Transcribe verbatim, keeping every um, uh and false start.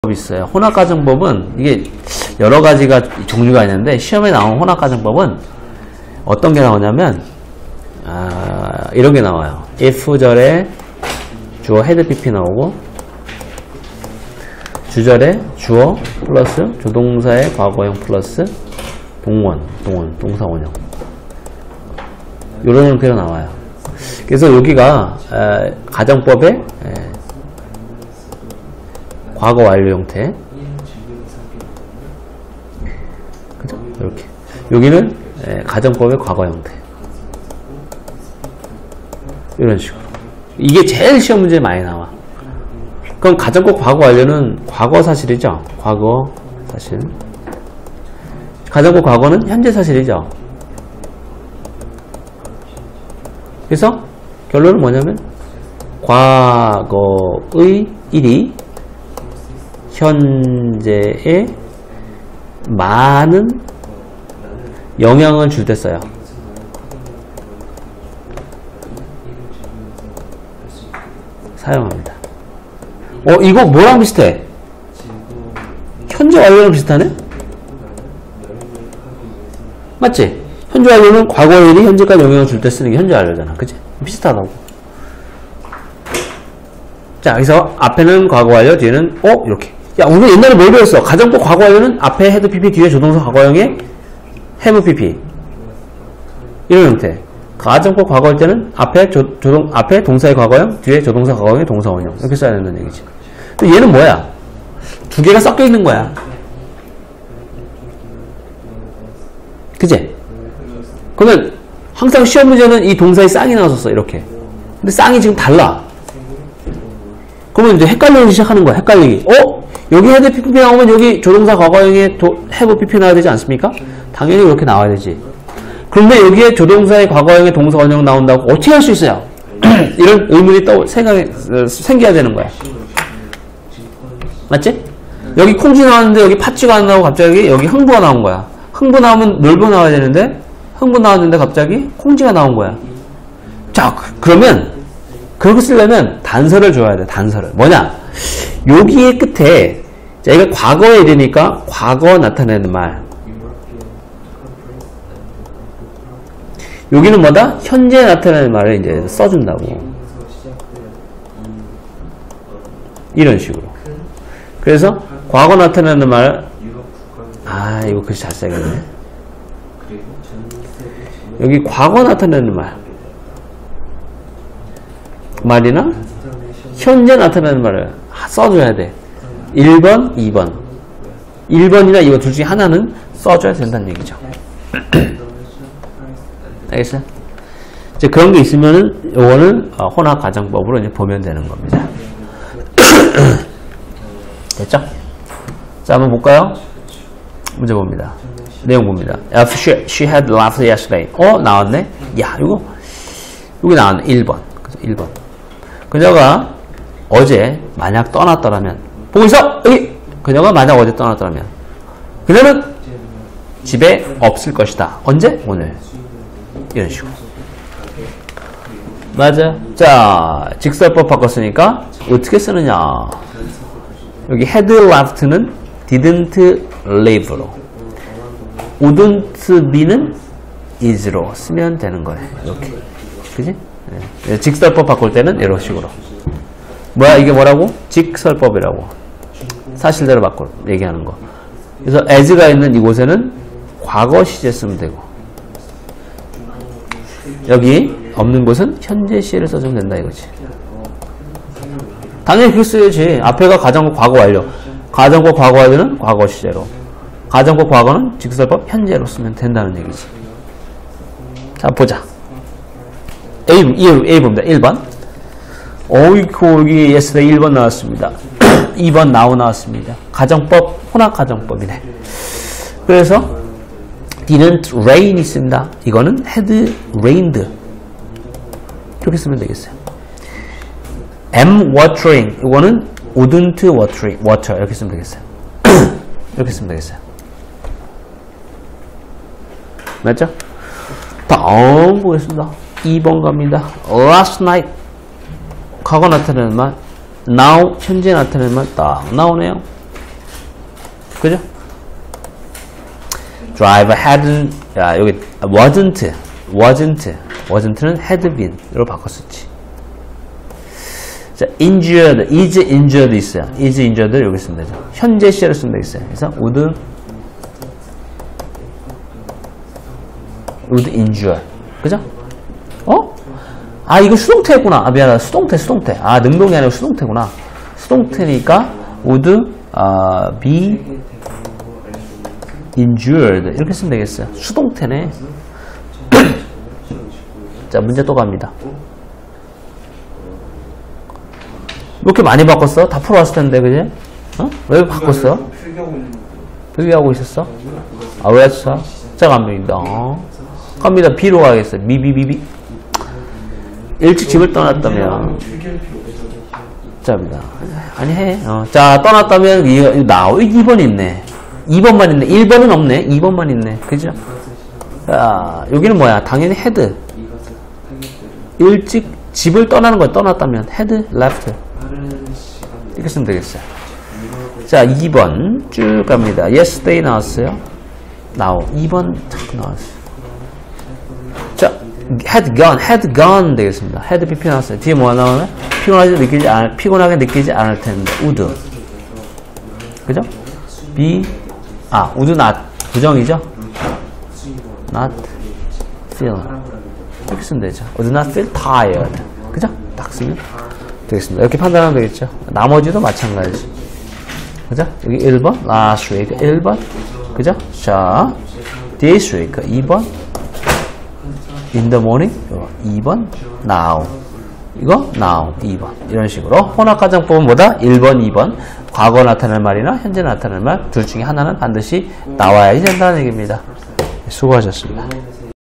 있어요. 혼합가정법은 이게 여러 가지가 종류가 있는데 시험에 나온 혼합가정법은 어떤 게 나오냐면 아, 이런 게 나와요. if절에 주어 헤드 피피 나오고 주절에 주어 플러스 조동사의 과거형 플러스 동원, 동원, 동사 원형 이런 형태로 나와요. 그래서 여기가 에, 가정법의 에, 과거 완료 형태. 그죠? 이렇게. 여기는 에, 가정법의 과거 형태. 이런 식으로. 이게 제일 시험 문제에 많이 나와. 그럼 가정법 과거 완료는 과거 사실이죠? 과거 사실. 가정법 과거는 현재 사실이죠? 그래서 결론은 뭐냐면 과거의 일이 현재에 많은 영향을 줄 때 써요. 사용합니다. 어, 이거 뭐랑 비슷해? 현재 완료랑 비슷하네? 맞지? 현재 완료는 과거의 일이 현재까지 영향을 줄 때 쓰는 게 현재 완료잖아. 그치? 비슷하다고. 자, 그래서 앞에는 과거 완료, 뒤에는, 어? 이렇게. 야, 우리 옛날에 뭘 배웠어? 가정법 과거 완료는 앞에 헤드 피피, 뒤에 조동사 과거형의 have 피피. 이런 형태. 가정법 과거 할 때는 앞에 조, 조동, 앞에 동사의 과거형, 뒤에 조동사 과거형의 동사 원형. 이렇게 써야 된다는 얘기지. 근데 얘는 뭐야? 두 개가 섞여 있는 거야. 그치? 그러면 항상 시험 문제는 이 동사의 쌍이 나왔었어, 이렇게. 근데 쌍이 지금 달라. 그러면 이제 헷갈리기 시작하는 거야, 헷갈리기. 어? 여기 헤드 피피 나오면 여기 조동사 과거형에 도, have 피피 나와야 되지 않습니까? 당연히 이렇게 나와야 되지. 그런데 여기에 조동사의 과거형의 동사 원형 나온다고 어떻게 할 수 있어요? 이런 의문이 떠 생각에 생겨야 되는 거야. 맞지? 여기 콩쥐 나왔는데 여기 팥쥐가 안 나오고 갑자기 여기 흥부가 나온 거야. 흥부 나오면 놀부 나와야 되는데 흥부 나왔는데 갑자기 콩쥐가 나온 거야. 자, 그러면 그렇게 쓰려면 단서를 줘야 돼. 단서를. 뭐냐? 여기에 끝에 자, 이거 과거의 일이니까 과거 나타내는 말. 여기는 뭐다? 현재 나타내는 말을 이제 써준다고. 이런 식으로. 그래서 과거 나타내는 말, 아, 이거 글씨 잘 써야겠네. 여기 과거 나타내는 말. 말이나 현재 나타내는 말을 써줘야 돼. 일 번, 이 번. 일 번이나 이 번 둘 중에 하나는 써줘야 된다는 얘기죠. 알겠어요? 이제 그런 게 있으면은, 요거는 혼합가정법으로 이제 보면 되는 겁니다. 됐죠? 자, 한번 볼까요? 문제 봅니다. 내용 봅니다. If she, she had laughed yesterday. 어? 나왔네? 야, 이거, 여기 나왔네. 일 번. 그죠? 일 번. 그녀가 어제 만약 떠났더라면, 보고 있어! 여기! 그녀가 만약 어제 떠났더라면, 그녀는 집에 없을 것이다. 언제? 오늘. 이런 식으로. 맞아. 자, 직설법 바꿨으니까 어떻게 쓰느냐. 여기 had left는 didn't leave로, wouldn't be는 is로 쓰면 되는 거예요. 이렇게. 그지? 네. 직설법 바꿀 때는 이런 식으로. 뭐야, 이게 뭐라고? 직설법이라고. 사실대로 바꿔 얘기하는 거. 그래서 as가 있는 이곳에는 과거 시제 쓰면 되고, 여기 없는 곳은 현재 시를 써주면 된다 이거지. 당연히 그렇게 써야지. 앞에가 가정법 과거 완료. 가정법 과거 완료는 과거 시제로. 가정법 과거는 직설법 현재로 쓰면 된다는 얘기지. 자, 보자. A, A, A 봅니다. 일 번. 어이쿠, 여기 yesterday 일 번 나왔습니다. 이 번 now 나왔습니다. 가정법, 혼합가정법이네. 그래서 didn't rain 있습니다. 이거는 had rained. 이렇게 쓰면 되겠어요. am watering. 이거는 wouldn't watering, water. 이렇게 쓰면 되겠어요. 이렇게 쓰면 되겠어요. 맞죠? 다음 보겠습니다. 이 번 갑니다. last night. 과거 나타내는 말. now, 현재 나타내는 말 딱 나오네요. 그죠? drive hadn't, 야, 여기, wasn't, wasn't, wasn't는 had been으로 바꿨었지. 자, injured, is injured 있어요. is injured 여기 쓰면 되죠. 현재 시제로 쓰면 되겠어요. 그래서 would, would injure. 그죠? 어? 아, 이거 수동태구나. 아, 미안하다. 수동태, 수동태. 아, 능동이 아니고 수동태구나. 수동태니까 would uh, be injured 이렇게 쓰면 되겠어요. 수동태네. 자, 문제 또 갑니다. 왜 이렇게 많이 바꿨어? 다 풀어왔을 텐데, 그지? 어? 왜 바꿨어? 필기하고 있었어? 아, 왜 했어? 자, 갑니다. 갑니다. B로 가겠어요. 미, 비, 비, 비. 일찍 집을 떠났다면. 자입니다. 아니, 해. 어. 자, 떠났다면, 이거, 이거 나오. 이 번 있네. 이 번만 있네. 일 번은 없네. 이 번만 있네. 그죠? 자, 여기는 뭐야? 당연히 헤드. 일찍 집을 떠나는 거야. 떠났다면. 헤드, 레프트. 이렇게 쓰면 되겠어요. 자, 이 번 쭉 갑니다. yesterday 나왔어요. 나오. 이 번 탁 나왔어요. 자, had gone, had gone 되겠습니다. had pp 나왔어요. 뒤에 뭐가 나오나요? 피곤하게 느끼지 않, 피곤하게 느끼지 않을 텐데. would. 그죠? be, 아, would not. 부정이죠? not feel. 이렇게 쓰면 되죠. would not feel tired. 그죠? 딱 쓰면 되겠습니다. 이렇게 판단하면 되겠죠. 나머지도 마찬가지. 그죠? 여기 일 번, last week 일 번. 그죠? 자, this week 이 번. in the morning 이 번. now. 이거 now 이 번. 이런 식으로 혼합가정법은보다 일 번, 이 번 과거 나타낼 말이나 현재 나타낼 말 둘 중에 하나는 반드시 나와야 된다는 얘기입니다. 수고하셨습니다.